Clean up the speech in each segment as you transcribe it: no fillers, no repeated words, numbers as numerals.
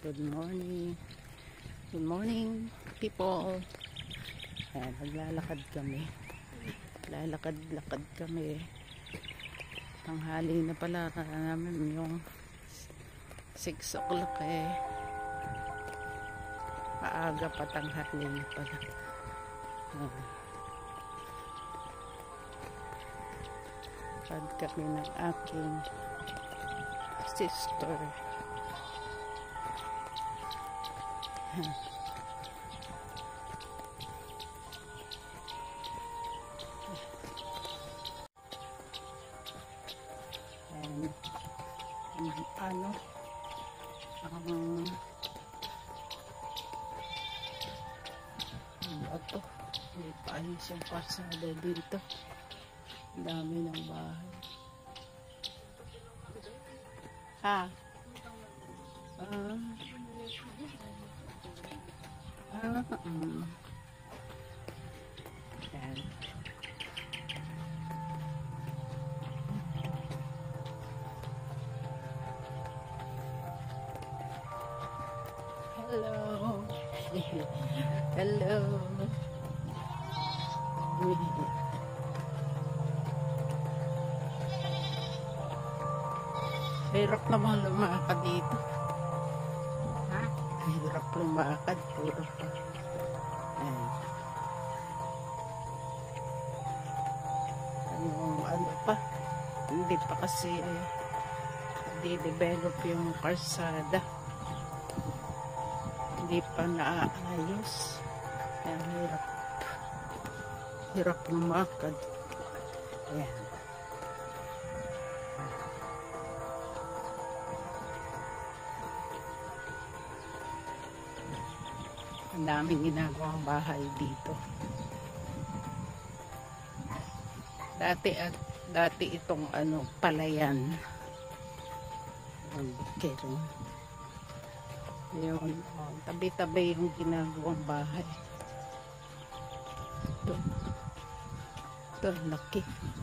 Good morning. Good morning, people. Ayan, naglalakad kami. Lalakad-lakad kami. Tanghali na pala namin yung 6 o'clock eh. Maaga pa, tanghali pala. Pad kami ng aking sister. Ito, may paayos yung pasada dito. Dami ng bahay. Yan. Hello. Hello. Hirap naman lumakad dito. Hirap lumakad. Puro pa. Ano pa? Hindi pa kasi di-develop yung karsada. Hindi pa naaayos. Kaya hirap lumakad. Ayan. Ang daming ginagawang bahay dito. Dati itong palayan. Okay. Yun, tabi-tabi yung ginagawang bahay. Ito, laki.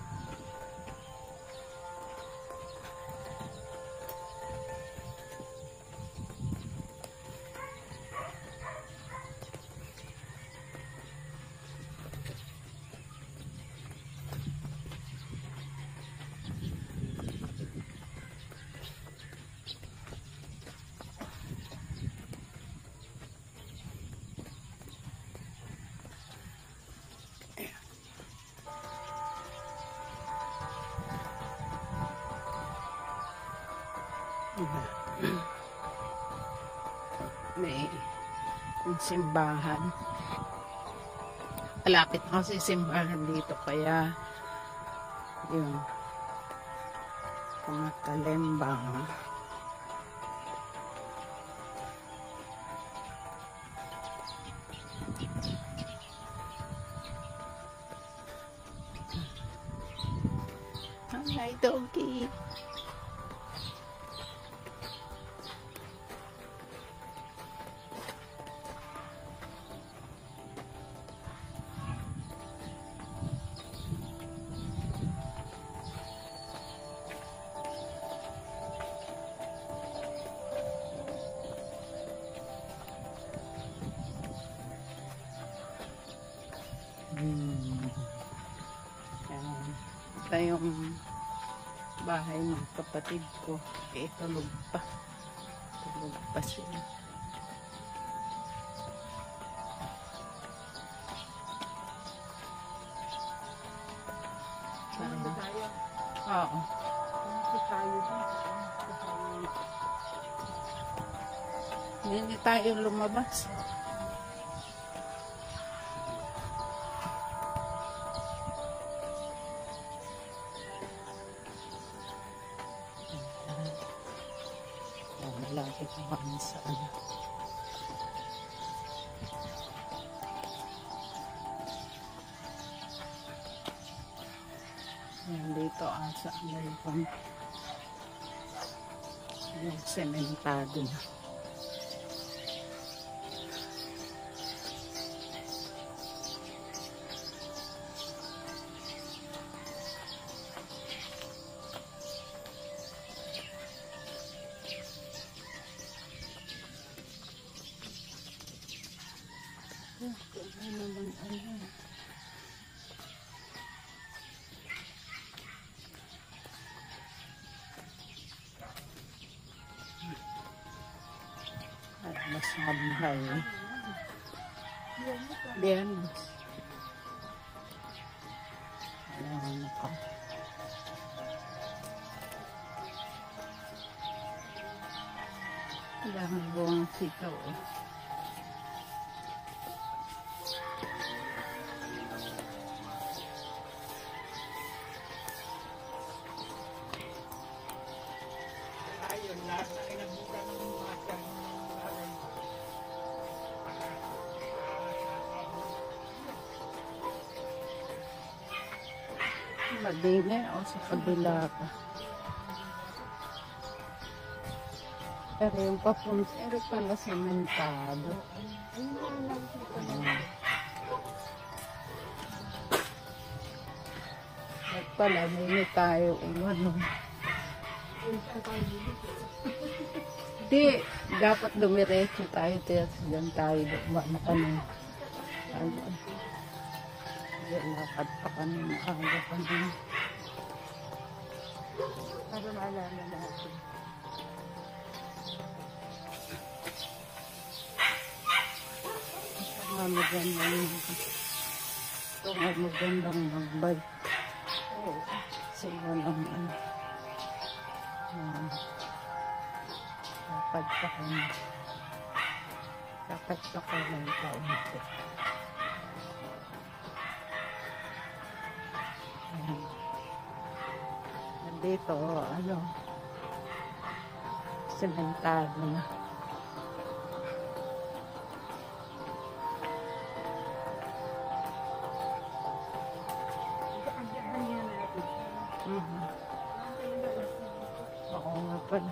May simbahan. Malapit na kasi simbahan dito, kaya yun, mga kalembang. Hi, doggy. Ito yung bahay ng kapatid ko. Tulog pa. Tulog pa sila. Sana tayo. Oo. Hindi tayo lumabas. Malapit na kami sa dito sa yung sementado na. Sabay. Biyernes. Ayan ako. Dami buwang sitaw. Madini o sa kabila pa. Pero yung papunta pala sementado. At pala, hindi tayo ano. Di, dapat dumiretso tayo. Diyan tayo. Ano kami. Ano. Lakad pa kami. Maaga pa din. Para maalala natin. Magandang mag-bike. Sila naman. Lakad pa kami. Lakad pa kami kaunti. Nandito, ano, sementado na. Oo nga pala.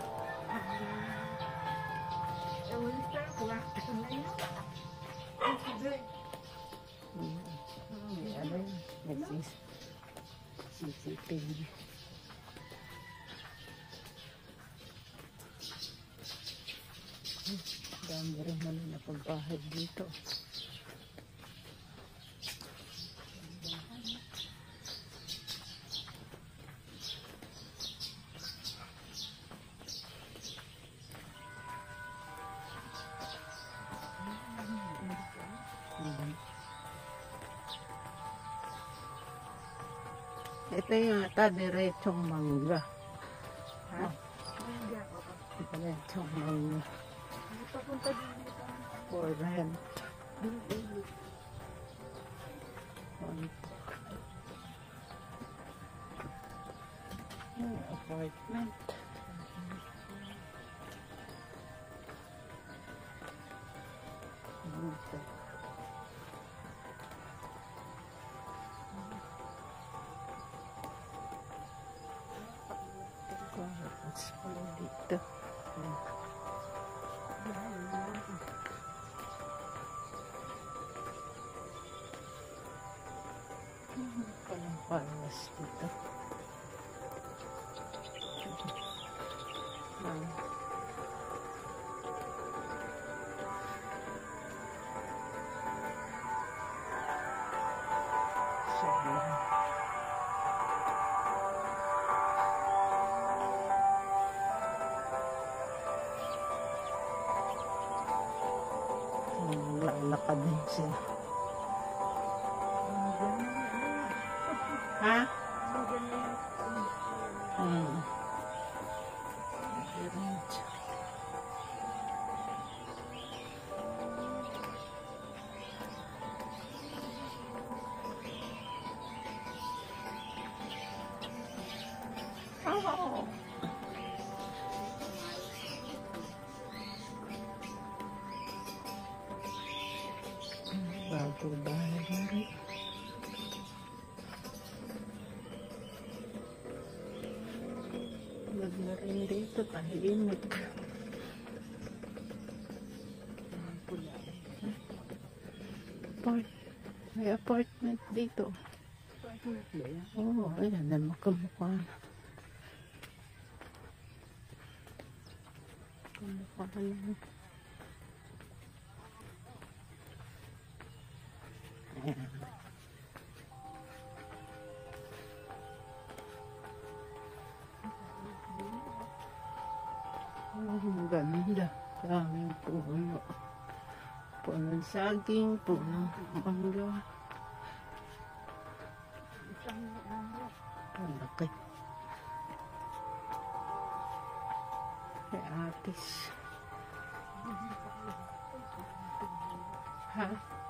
Ano yun? CCTV. Dami rin naman na pagbahay dito. Ito yung diretsong mangga. Ha? Diretsong mangga. For rent. Apartment. Dito. Palang palas dito. Lalakad din siya. Ha? Oh. Bago bahay na rin. Maganda rin dito, tahimik. May apartment dito. Oo, ayan na makamukha na. Makamukha na. Ayan. Ang ganda. Daming puno. Punong saging, punong mangga. Ang laki. May atis. Ha?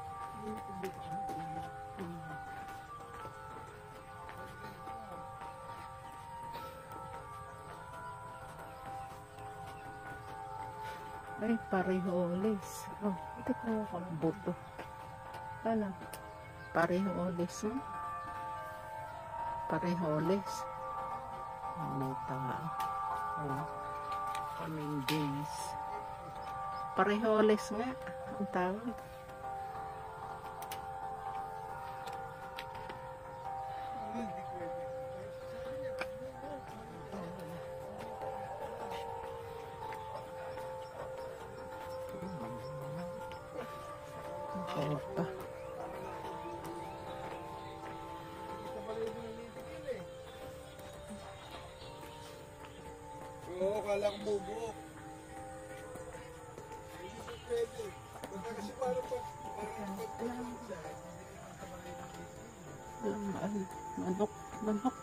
Ay, pariholes. Oh, tignan ko ang buto. Ano? Pariholes, no? Pariholes. May tao. Oh, kaming beans. Pariholes nga. Ang tawag. Opa. Oo, kala ko bubuk. Pwede. Baka kasi parang Manok. Manok.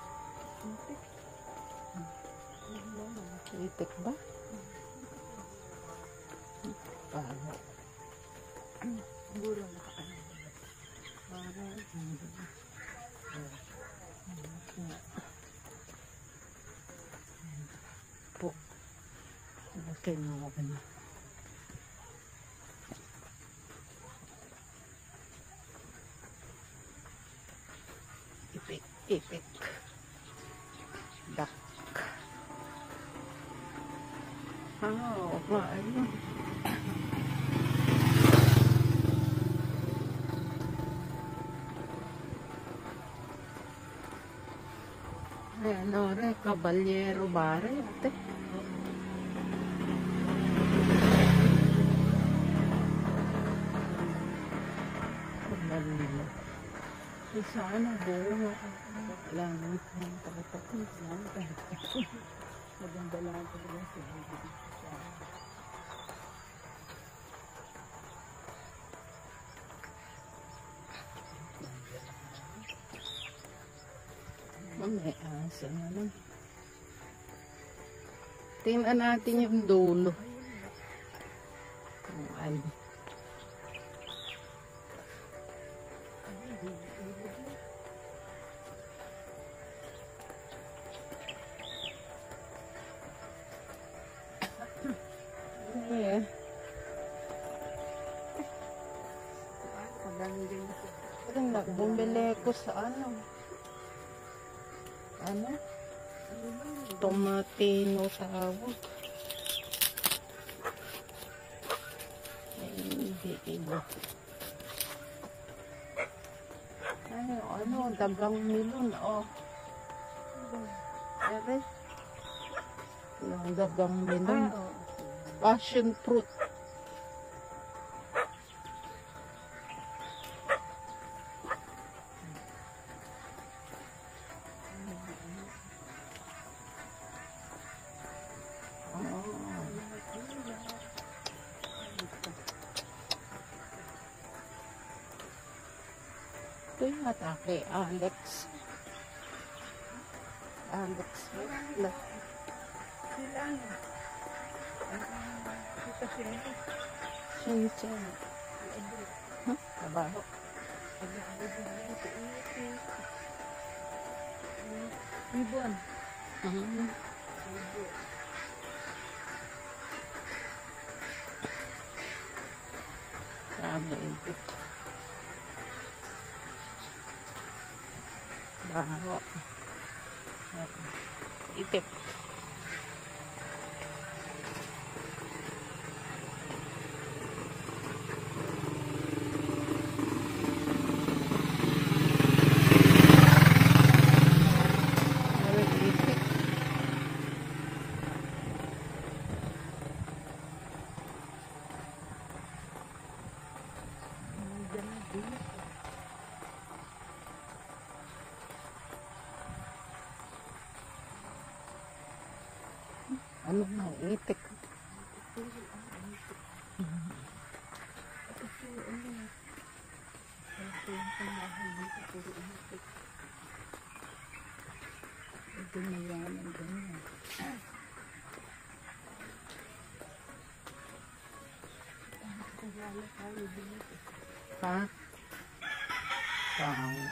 Itik ba? Paano? Siguro nakaano. Po. Okay na ako na. Ipik. Ipik. Duck. Oo, ayun. Ano rin, Caballero Barret. Caballero. Sana buo. Wala nang pagkatapos. Maganda lang talaga sa video. May asa na lang. Tingnan natin yung dulo. Ay. Yeah. Parang bumili ko sa ano. Ano? Tomatino tawag. Hindi iba. Ano, dagang milon, oh. Ere? Yung dagang milon. Passion fruit. Ito yung atake, Alex. Alex. Sila ano? Kita sila. Shinchan. Huh? Trabaho. Ibon. Sabi ito. Baho. Itip. Ano na, itik. puro itik. Ito na yan ang ganyan. Kagala tayo dito. Ha? Wow.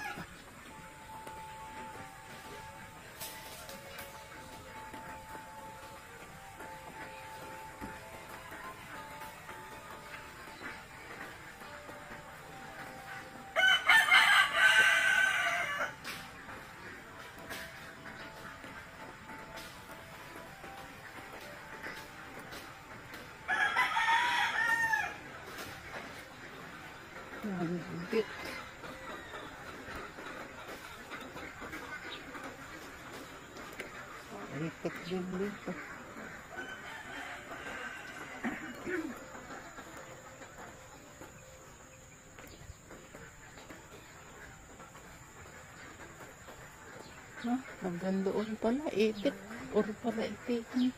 Bit. Itik din dito. Hanggang doon pala, itik. Or pala itikin.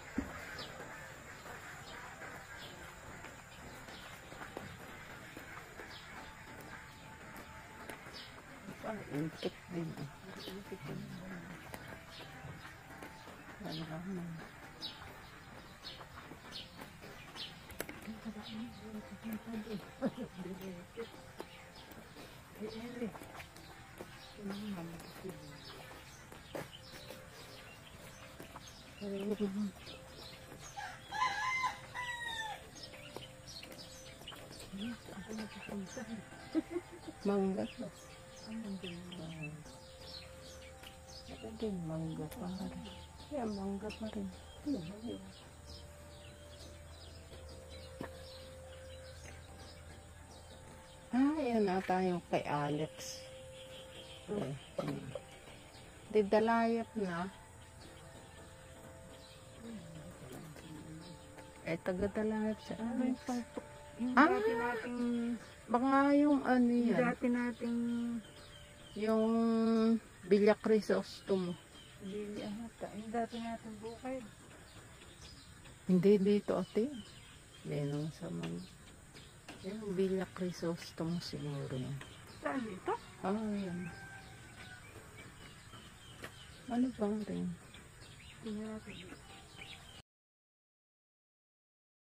Itik din. Itik din. Wala naman. Mangga. Ito din mangga pa rin. Yeah, mangga pa rin. Ayan na tayo kay Alex. Didalayap na. Taga-dalayap sa Ano yung pangtok? Yung Ah! dati nating... Baka yung ano Yung yan. dati nating... Yung Villa Crisostomo. Bili ata. Yung dati nating bukay. Hindi dito ate. Yan sa mga. Yung Villa Crisostomo siguro yan. Saan dito? Yan. Ano bang rin? Tingnan natin.